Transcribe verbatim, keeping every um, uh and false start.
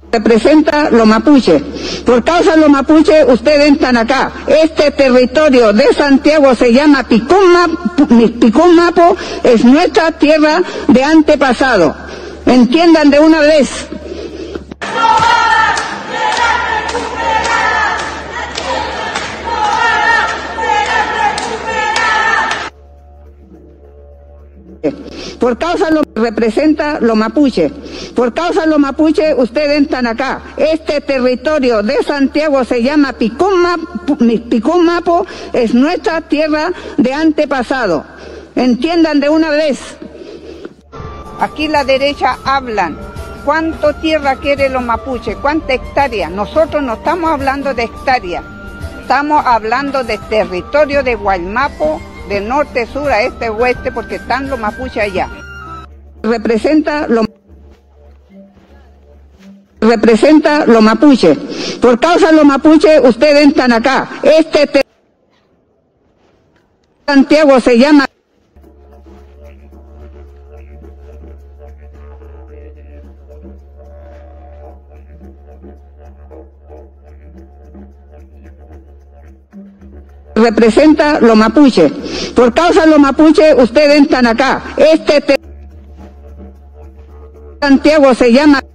representa los mapuches. Por causa de los mapuches, ustedes están acá. Este territorio de Santiago se llama Picúmapo, es nuestra tierra de antepasado. Entiendan de una vez. Por causa de lo que representa los mapuches. Por causa de los mapuches, ustedes están acá. Este territorio de Santiago se llama Picúmapo, es nuestra tierra de antepasado. Entiendan de una vez. Aquí la derecha hablan. ¿Cuánto tierra quieren los mapuches? ¿Cuántas hectáreas? Nosotros no estamos hablando de hectáreas. Estamos hablando de territorio de Guaymapo, de norte, sur, a este, oeste, porque están los mapuches allá. Representa los representa los mapuches. Por causa de los mapuches, ustedes están acá. Este te... Santiago se llama representa los mapuches. Por causa de los mapuches, ustedes están acá. Este te... Santiago se llama